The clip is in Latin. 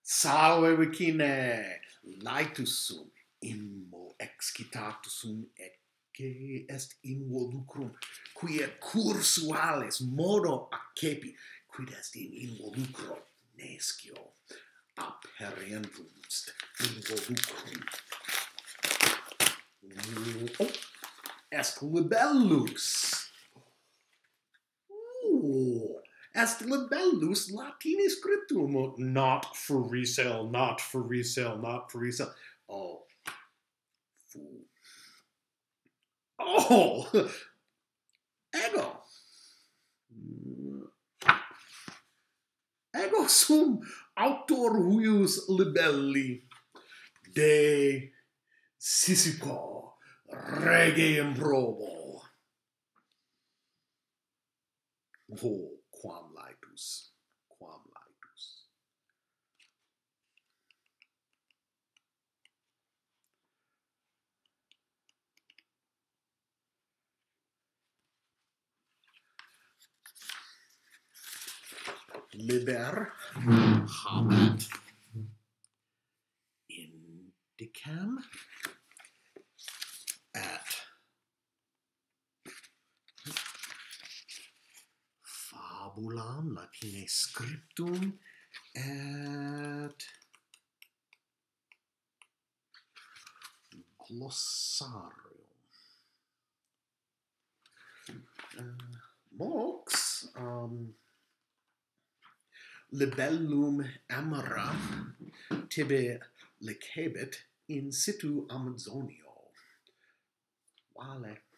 Salve vicine, laetus sum, immo excitatussum ecce est involucrum, quia cursuales modo accepi, quid est in involucro nescio, aperientum involucrum. Oh, est libellus. Est libellus Latini scriptum, not for resale, not for resale, not for resale. Oh, fool. Oh, ego. Ego sum autor huius libelli de Sisypho rege improbo. Oh, quam laetus, quam laetus. Liber habet indicam et fabulam Latine scriptum et glossarium. Mox libellum amara tibi licebit in situ Amazonio. Vale.